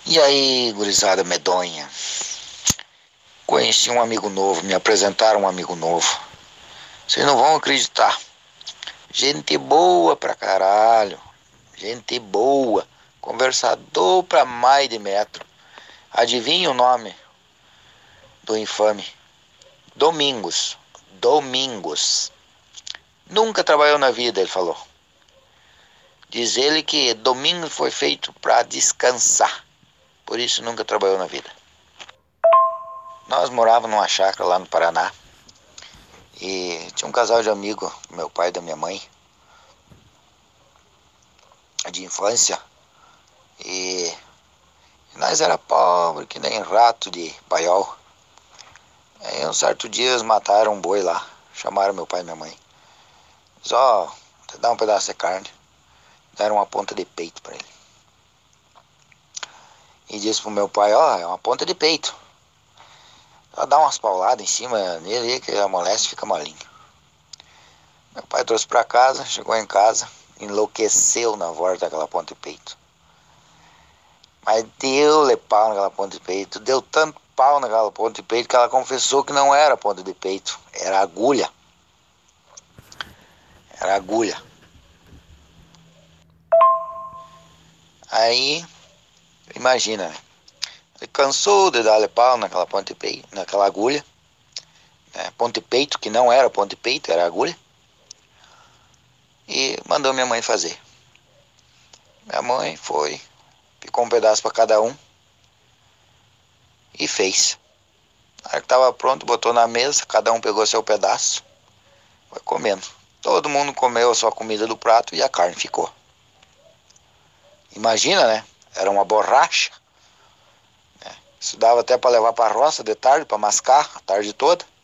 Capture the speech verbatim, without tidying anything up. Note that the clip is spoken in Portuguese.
E aí, gurizada medonha? Conheci um amigo novo, me apresentaram um amigo novo. Vocês não vão acreditar. Gente boa pra caralho. Gente boa. Conversador pra mais de metro. Adivinha o nome do infame? Domingos. Domingos. Nunca trabalhou na vida, ele falou. Diz ele que domingo foi feito pra descansar. Por isso nunca trabalhou na vida. Nós morávamos numa chácara lá no Paraná. E tinha um casal de amigos, meu pai e da minha mãe, de infância. E nós era pobre, que nem rato de paiol. Aí um certo dia eles mataram um boi lá. Chamaram meu pai e minha mãe. Diz, ó, oh, dá um pedaço de carne. Deram uma ponta de peito pra ele. E disse pro meu pai, ó, oh, é uma ponta de peito. Só dá umas pauladas em cima nele que amolece e fica molinho. Meu pai trouxe pra casa, chegou em casa, enlouqueceu na volta daquela ponta de peito. Mas deu-lhe pau naquela ponta de peito, deu tanto pau naquela ponta de peito que ela confessou que não era ponta de peito, era agulha. Era agulha. Aí, imagina, né? Ele cansou de dar-lhe pau naquela ponta de peito, naquela agulha. Né? Ponta de peito, que não era ponta de peito, era agulha. E mandou minha mãe fazer. Minha mãe foi, picou um pedaço para cada um e fez. Na hora que estava pronto, botou na mesa, cada um pegou seu pedaço, foi comendo. Todo mundo comeu a sua comida do prato e a carne ficou. Imagina, né? Era uma borracha. Né? Isso dava até para levar para a roça de tarde, para mascar a tarde toda.